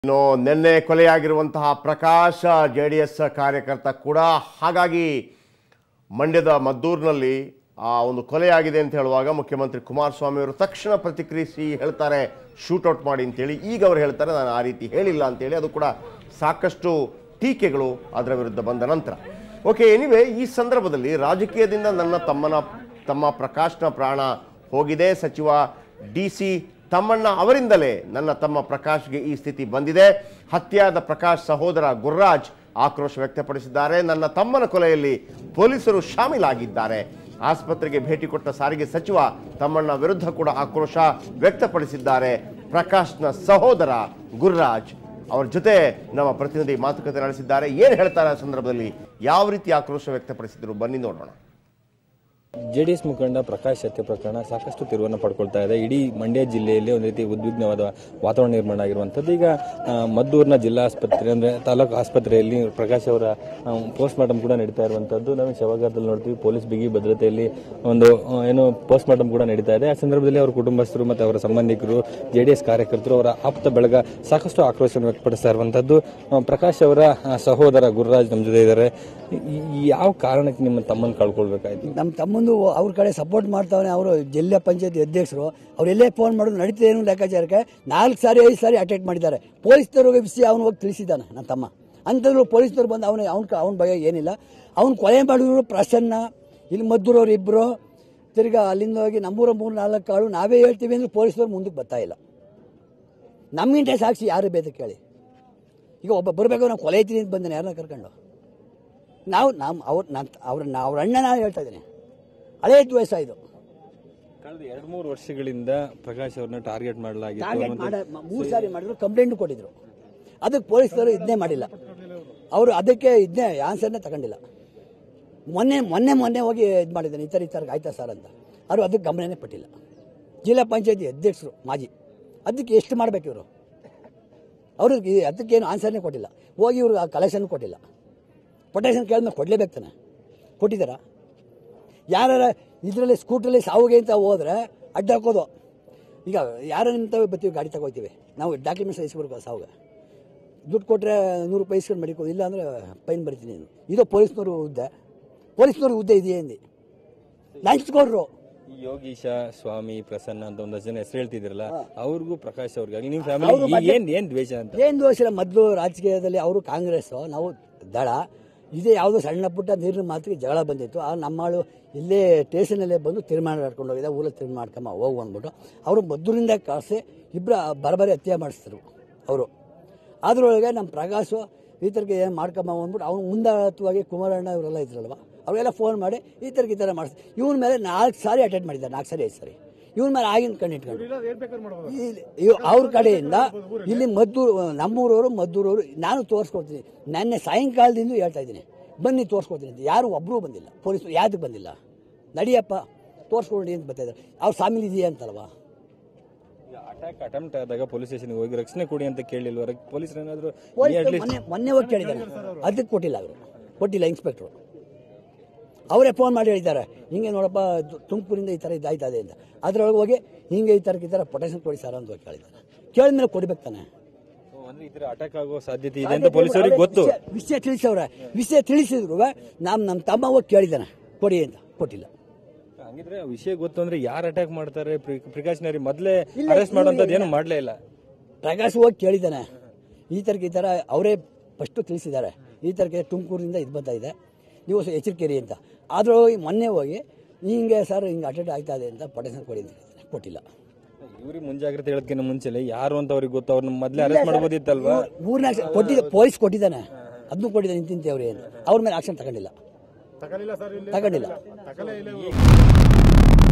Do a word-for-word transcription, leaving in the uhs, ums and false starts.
ಇನ್ನು ನಿನ್ನೆ ಕೊಲೆಯಾಗಿರುವಂತಹ ಪ್ರಕಾಶ್ ಜೆಡಿಎಸ್ ಕಾರ್ಯಕರ್ತ ಕೂಡ ಹಾಗಾಗಿ ಮಂಡ್ಯದ ಮದ್ದೂರಿನಲ್ಲಿ ಆ ಒಂದು ಕೊಲೆಯಾಗಿದೆ ಅಂತ ಹೇಳುವಾಗ ಮುಖ್ಯಮಂತ್ರಿ ಕುಮಾರಸ್ವಾಮಿ ಅವರು ತಕ್ಷಣ ಪ್ರತಿಕ್ರಿಯಿಸಿ ಹೇಳ್ತಾರೆ ಶೂಟೌಟ್ ಮಾಡಿ ಅಂತೇಳಿ. ಈಗ ಅವರು ಹೇಳ್ತಾರೆ ನಾನು ಆ ರೀತಿ ಹೇಳಿಲ್ಲ ಅಂತೇಳಿ. ಅದು ಕೂಡ ಸಾಕಷ್ಟು ಟೀಕೆಗಳು ಅದರ ವಿರುದ್ಧ ಬಂದ ನಂತರ. ಓಕೆ, ಎನಿವೆ ಈ ಸಂದರ್ಭದಲ್ಲಿ ರಾಜಕೀಯದಿಂದ ನನ್ನ ತಮ್ಮನ ತಮ್ಮ ಪ್ರಕಾಶ್ನ ಪ್ರಾಣ ಹೋಗಿದೆ. ಸಚಿವ ಡಿ ಸಿ ತಮ್ಮಣ್ಣ ಅವರಿಂದಲೇ ನನ್ನ ತಮ್ಮ ಪ್ರಕಾಶ್ಗೆ ಈ ಸ್ಥಿತಿ ಬಂದಿದೆ. ಹತ್ಯೆಯಾದ ಪ್ರಕಾಶ್ ಸಹೋದರ ಗುರ್ರಾಜ್ ಆಕ್ರೋಶ ವ್ಯಕ್ತಪಡಿಸಿದ್ದಾರೆ. ನನ್ನ ತಮ್ಮನ ಕೊಲೆಯಲ್ಲಿ ಪೊಲೀಸರು ಶಾಮೀಲಾಗಿದ್ದಾರೆ. ಆಸ್ಪತ್ರೆಗೆ ಭೇಟಿ ಕೊಟ್ಟ ಸಾರಿಗೆ ಸಚಿವ ತಮ್ಮಣ್ಣ ವಿರುದ್ಧ ಕೂಡ ಆಕ್ರೋಶ ವ್ಯಕ್ತಪಡಿಸಿದ್ದಾರೆ. ಪ್ರಕಾಶ್ನ ಸಹೋದರ ಗುರ್ರಾಜ್ ಅವರ ಜೊತೆ ನಮ್ಮ ಪ್ರತಿನಿಧಿ ಮಾತುಕತೆ ನಡೆಸಿದ್ದಾರೆ. ಏನು ಹೇಳ್ತಾರೆ ಆ ಸಂದರ್ಭದಲ್ಲಿ, ಯಾವ ರೀತಿ ಆಕ್ರೋಶ ವ್ಯಕ್ತಪಡಿಸಿದ್ರು ಬನ್ನಿ ನೋಡೋಣ. ಜೆಡಿಎಸ್ ಮುಖಂಡ ಪ್ರಕಾಶ್ ಹತ್ಯೆ ಪ್ರಕರಣ ಸಾಕಷ್ಟು ತಿರುವನ್ನು ಪಡ್ಕೊಳ್ತಾ ಇದೆ. ಇಡೀ ಮಂಡ್ಯ ಜಿಲ್ಲೆಯಲ್ಲಿ ಒಂದು ರೀತಿ ಉದ್ವಿಗ್ನವಾದ ವಾತಾವರಣ ನಿರ್ಮಾಣ ಆಗಿರುವಂಥದ್ದು. ಈಗ ಮದ್ದೂರಿನ ಜಿಲ್ಲಾ ಆಸ್ಪತ್ರೆ ಅಂದ್ರೆ ತಾಲೂಕು ಆಸ್ಪತ್ರೆಯಲ್ಲಿ ಪ್ರಕಾಶ್ ಅವರ ಪೋಸ್ಟ್ ಮಾರ್ಟಮ್ ಕೂಡ ನಡೀತಾ ಇರುವಂತದ್ದು ನಾವು ಶವಗಾರದಲ್ಲಿ ನೋಡ್ತೀವಿ. ಪೊಲೀಸ್ ಬಿಗಿ ಭದ್ರತೆಯಲ್ಲಿ ಒಂದು ಏನು ಪೋಸ್ಟ್ ಮಾರ್ಟಮ್ ಕೂಡ ನಡೀತಾ ಇದೆ. ಆ ಸಂದರ್ಭದಲ್ಲಿ ಅವರ ಕುಟುಂಬಸ್ಥರು ಮತ್ತು ಅವರ ಸಂಬಂಧಿಕರು, ಜೆಡಿಎಸ್ ಕಾರ್ಯಕರ್ತರು, ಅವರ ಆಪ್ತ ಬಳಗ ಸಾಕಷ್ಟು ಆಕ್ರೋಶ ವ್ಯಕ್ತಪಡಿಸ್ತಾ ಇರುವಂತದ್ದು. ಪ್ರಕಾಶ್ ಅವರ ಸಹೋದರ ಗುರ್ರಾಜ್ ನಮ್ಮ ಜೊತೆ ಇದ್ದಾರೆ. ಯಾವ ಕಾರಣಕ್ಕೆ ನಿಮ್ಮ ತಮ್ಮನ್ನು ಕಳ್ಕೊಳ್ಬೇಕಾಯ್ತು? ನಮ್ಮ ತಮ್ಮಂದು ಅವ್ರ ಕಡೆ ಸಪೋರ್ಟ್ ಮಾಡ್ತಾವನೆ. ಅವರು ಜಿಲ್ಲಾ ಪಂಚಾಯತ್ ಅಧ್ಯಕ್ಷರು, ಅವರೆಲ್ಲೇ ಫೋನ್ ಮಾಡೋದು ನಡೀತದೆ ಏನು ಲೆಕ್ಕಾಚಾರಕ್ಕೆ ನಾಲ್ಕು ಸಾರಿ ಐದು ಸಾರಿ ಅಟೆಂಡ್ ಮಾಡಿದ್ದಾರೆ. ಪೊಲೀಸ್ನವ್ರಿಗೆ ವಿಷಯ ಅವನು ಹೋಗಿ ತಿಳಿಸಿದ್ದಾನೆ ನನ್ನ ತಮ್ಮ. ಅಂಥದ್ರು ಪೊಲೀಸ್ನವ್ರು ಬಂದು ಅವನ ಅವ್ನ ಅವನ ಬಗ್ಗೆ ಏನಿಲ್ಲ. ಅವ್ನು ಕೊಲೆ ಮಾಡಿದ್ರು ಪ್ರಸನ್ನ, ಇಲ್ಲಿ ಮದ್ದೂರವ್ರು ಇಬ್ಬರು, ತಿರ್ಗಾ ಅಲ್ಲಿಂದ ಹೋಗಿ ನಮ್ಮೂರ ಮೂರು ನಾಲ್ಕು ಕಾಳು ನಾವೇ ಹೇಳ್ತೀವಿ ಅಂದ್ರೆ ಪೊಲೀಸ್ನವ್ರು ಮುಂದಕ್ಕೆ ಬರ್ತಾ ಇಲ್ಲ. ನಮ್ಗಿಂತ ಸಾಕ್ಷಿ ಯಾರು ಬೇಕು ಕೇಳಿ. ಈಗ ಒಬ್ಬ ಬರಬೇಕು, ನಾವು ಕೊಲೆ ಐತೀನಿ ಅಂತ ಬಂದೇನೆ ಯಾರನ್ನ ಕರ್ಕೊಂಡು. ನಾವು ನಮ್ಮ ಅವ್ರ ನನ್ನ ಅವ್ರ ಅವ್ರ ಅಣ್ಣ ನಾನು ಹೇಳ್ತಾ ಇದ್ದೀನಿ, ಹಳೇ ದ್ವೇಷ ಇದು. ಕಳೆದ ಎರಡು ಮೂರು ವರ್ಷಗಳಿಂದ ಪ್ರಕಾಶ್ ಅವ್ರನ್ನ ಟಾರ್ಗೆಟ್ ಮಾಡಲಾಗಿತ್ತು. ಮೂರು ಸಾರಿ ಮಾಡಿದ್ರು, ಕಂಪ್ಲೇಂಟ್ ಕೊಟ್ಟಿದ್ರು. ಅದಕ್ಕೆ ಪೊಲೀಸರು ಇದನ್ನೇ ಮಾಡಿಲ್ಲ. ಅವರು ಅದಕ್ಕೆ ಇದನ್ನೇ ಆನ್ಸರ್ನೇ ತಗೊಂಡಿಲ್ಲ. ಮೊನ್ನೆ ಮೊನ್ನೆ ಮೊನ್ನೆ ಹೋಗಿ ಇದು ಮಾಡಿದ್ದಾನೆ, ಈ ಥರ ಈ ಥರ ಆಯ್ತಾ ಸರ್ ಅಂತ. ಅವರು ಅದಕ್ಕೆ ಗಮನನೇ ಪಟ್ಟಿಲ್ಲ. ಜಿಲ್ಲಾ ಪಂಚಾಯತಿ ಅಧ್ಯಕ್ಷರು ಮಾಜಿ, ಅದಕ್ಕೆ ಎಷ್ಟು ಮಾಡಬೇಕು ಇವರು? ಅವ್ರಿಗೆ ಅದಕ್ಕೇನು ಆನ್ಸರ್ನೇ ಕೊಟ್ಟಿಲ್ಲ. ಹೋಗಿ ಇವರು ಆ ಕಲೆಕ್ಷನ್ ಕೊಟ್ಟಿಲ್ಲ. ಪ್ರೊಟೆಕ್ಷನ್ ಕೇಳಿದ್ಮೇಲೆ ಕೊಡಲೇಬೇಕು ತಾನೆ, ಕೊಟ್ಟಿದ್ದಾರಾ? ಯಾರ ಇದರಲ್ಲಿ ಸ್ಕೂಟ್ರಲ್ಲಿ ಸಾವುಗೆ ಅಂತ ಹೋದ್ರೆ ಅಡ್ಡ ಹಾಕೋದು. ಈಗ ಯಾರ ನಿಂತವೆ ಬರ್ತೀವಿ, ಗಾಡಿ ತಗೋತೀವಿ ನಾವು, ಡಾಕ್ಯುಮೆಂಟ್ಸ್ ಇಸ್ಕೊಡ್ಕೋ. ಸಾವುಗೆ ದುಡ್ಡು ಕೊಟ್ಟರೆ ನೂರು ರೂಪಾಯಿ ಇಸ್ಕೊಂಡು ಮಡಿಕೋದು, ಇಲ್ಲ ಅಂದರೆ ಫೈನ್ ಬರ್ತೀನಿ. ಇದು ಪೊಲೀಸ್ನವರು ಹುದ್ದೆ, ಪೊಲೀಸ್ನವ್ರ ಹುದ್ದೆ ಇದೆಯೇ ಅಂದು ಲಂಚ್ಕೊಡ್ರು. ಯೋಗೀಶ, ಸ್ವಾಮಿ, ಪ್ರಸನ್ನ ಅಂತ ಒಂದಷ್ಟು ಜನ ಹೆಸರು ಹೇಳ್ತಿದ್ರಲ್ಲ, ಅವ್ರಿಗೂ ಪ್ರಕಾಶ್ ಅವ್ರಿಗೆ ನಿಮ್ಮ ಫ್ಯಾಮಿಲಿ ಏನ್ ಏನ್ ದ್ವೇಷ ಅಂತ? ಏನ್ ದ್ವೇಷ ಇಲ್ಲ. ಮೊದಲು ರಾಜಕೀಯದಲ್ಲಿ ಅವರು ಕಾಂಗ್ರೆಸ್, ನಾವು ದಳ. ಇದೇ ಯಾವುದೋ ಸಣ್ಣ ಪುಟ್ಟ ನೀರಿನ ಮಾತಿಗೆ ಜಗಳ ಬಂದಿತ್ತು. ಆ ನಮ್ಮಳು ಇಲ್ಲೇ ಸ್ಟೇಷನಲ್ಲೇ ಬಂದು ತೀರ್ಮಾನ ಮಾಡ್ಕೊಂಡು ಹೋಗಿದ್ದೆ. ಊರಲ್ಲಿ ತೀರ್ಮಾನ ಮಾಡ್ಕೊಂಬ ಹೋಗು ಅಂದ್ಬಿಟ್ಟು ಅವರು ಮದ್ದೂರಿಂದ ಕಳಿಸಿ ಇಬ್ಬರು ಬರಬರಿ ಹತ್ಯೆ ಮಾಡಿಸಿದ್ರು ಅವರು. ಅದರೊಳಗೆ ನಮ್ಮ ಪ್ರಕಾಶು ಈ ಥರಕ್ಕೆ ಏನು ಮಾಡ್ಕೊಂಬ ಅಂದ್ಬಿಟ್ಟು ಅವ್ನು ಮುಂದಾಳತ್ವವಾಗಿ ಕುಮಾರಣ್ಣ ಇವರೆಲ್ಲ ಇದ್ರಲ್ವ, ಅವರೆಲ್ಲ ಫೋನ್ ಮಾಡಿ ಈ ಥರಕ್ಕೆ ಈ ಥರ ಮಾಡಿಸ್ತಾರೆ. ಇವನ ಮೇಲೆ ನಾಲ್ಕು ಸಾರಿ ಅಟೆಂಡ್ ಮಾಡಿದ್ದಾರೆ, ನಾಲ್ಕು ಸಾರಿ ಐದು ಸಾರಿ. ಇವನ ಮೇಲೆ ಆಗಿನ ಕಣ್ಣು ಇಟ್ಕೊಂಡು ಅವ್ರ ಕಡೆಯಿಂದ ಇಲ್ಲಿ ಮದ್ದೂರು, ನಮ್ಮೂರವರು ಮದ್ದೂರವರು ನಾನು ತೋರಿಸ್ಕೊಡ್ತೀನಿ. ನೆನ್ನೆ ಸಾಯಂಕಾಲದಿಂದ ಹೇಳ್ತಾ ಇದ್ದೀನಿ ಬನ್ನಿ ತೋರಿಸ್ಕೊಡ್ತೀನಿ ಅಂತ. ಯಾರು ಒಬ್ಬರೂ ಬಂದಿಲ್ಲ. ಪೊಲೀಸರು ಯಾವ್ದಕ್ಕೆ ಬಂದಿಲ್ಲ? ನಡಿಯಪ್ಪ ತೋರಿಸ್ಕೊಂಡು ಅಂತ ಬರ್ತಾ ಇದ್ದಾರೆ. ಅವ್ರು ಸಾಮಿಲ್ ಇದೆಯಾ ಅಂತಲ್ವಾ? ಅಟ್ಯಾಕ್ ಅಟೆಂಪ್ಟ್ ಆದಾಗ ಪೊಲೀಸ್ ಸ್ಟೇಷನ್ಗೆ ಹೋಗಿ ರಕ್ಷಣೆ ಕೊಡಿ ಅಂತ ಕೇಳಿಲ್ವ ಪೊಲೀಸರು? ಏನಾದ್ರು ಮೊನ್ನೆ ಮೊನ್ನೆ ಹೋಗಿ ಕೇಳಿದ್ದಾರೆ, ಅದಕ್ಕೆ ಕೊಟ್ಟಿಲ್ಲ. ಅವರು ಕೊಟ್ಟಿಲ್ಲ. ಇನ್ಸ್ಪೆಕ್ಟ್ರು ಅವರೇ ಫೋನ್ ಮಾಡಿ ಹೇಳಿದ್ದಾರೆ, ಹಿಂಗೆ ನೋಡಪ್ಪ ತುಮಕೂರಿಂದ ಈ ಥರ ಇದಾಯ್ತಾ ಇದೆ ಅಂತ. ಅದರೊಳಗೆ ಹೋಗಿ ಹಿಂಗೆ ಈ ಥರಕ್ಕೆ ಈ ಥರ ಪ್ರೊಟೆಕ್ಷನ್ ಕೊಡಿ ಸರ್ ಅಂತ ಕೇಳಿದ್ದಾರೆ. ಕೇಳಿದ್ಮೇಲೆ ಕೊಡ್ಬೇಕು ತಾನೆ. ಈ ಥರ ಅಟ್ಯಾಕ್ ಆಗೋ ಸಾಧ್ಯತೆ ಇದೆ ಅಂತ ಪೊಲೀಸರಿಗೆ ಗೊತ್ತು. ವಿಷಯ ತಿಳಿಸವ್ರೆ. ವಿಷಯ ತಿಳಿಸಿದ್ರು ನಮ್ಮ ನಮ್ಮ ತಮ್ಮ ಹೋಗಿ ಕೇಳಿದ್ದಾನೆ ಕೊಡಿ ಅಂತ, ಕೊಟ್ಟಿಲ್ಲ. ಹಂಗಿದ್ರೆ ವಿಷಯ ಗೊತ್ತು ಅಂದ್ರೆ ಯಾರು ಅಟ್ಯಾಕ್ ಮಾಡ್ತಾರೆ? ಪ್ರಿಕಾಷನರಿ ಮೊದಲೇ ಅರೆಸ್ಟ್ ಮಾಡುವಂಥದ್ದು ಏನು ಮಾಡಲೇ ಇಲ್ಲ. ಪ್ರಕಾಶ್ ಹೋಗಿ ಕೇಳಿದ್ದಾನೆ, ಈ ಥರಕ್ಕೆ ಈ ಥರ ಅವರೇ ಫಸ್ಟು ತಿಳಿಸಿದ್ದಾರೆ, ಈ ಥರಕ್ಕೆ ತುಮಕೂರಿಂದ ಇದು ಬರ್ತಾ ಇದೆ, ನೀವು ಎಚ್ಚರಿಕೆರಿ ಅಂತ. ಅದ್ರೊಳಗೆ ಮೊನ್ನೆ ಹೋಗಿ ಹಿಂಗೆ ಸರ್ ಹಿಂಗೆ ಅಟೆಂಡ್ ಆಗ್ತಾ ಇದೆ ಅಂತ ಪ್ರೊಟೆಕ್ಷನ್ ಕೊಡಿ ಅಂತ ಹೇಳಿದ್ದಾನೆ, ಕೊಟ್ಟಿಲ್ಲ. ಇವ್ರಿಗೆ ಮುಂಜಾಗ್ರತೆ ಹೇಳೋದಕ್ಕಿಂತ ಮುಂಚೆ ಯಾರು ಅಂತ ಅವ್ರಿಗೆ ಗೊತ್ತು, ಅವ್ರನ್ನ ಮೊದಲೇ ಅರೆಸ್ಟ್ ಮಾಡಬಹುದಿತ್ತಲ್ವಾ? ಮೂರ್ನಾಲ್ಕು ಕೊಟ್ಟಿದ್ದ ಪೊಲೀಸ್ ಕೊಟ್ಟಿದ್ದಾನೆ, ಅದನ್ನು ಕೊಟ್ಟಿದ್ದಾನೆ ನಿಂತಿಂತೆ ಅವ್ರು ಏನು. ಅವ್ರ ಮೇಲೆ ಆಕ್ಷನ್ ತಗೊಂಡಿಲ್ಲ, ತಗೊಂಡಿಲ್ಲ.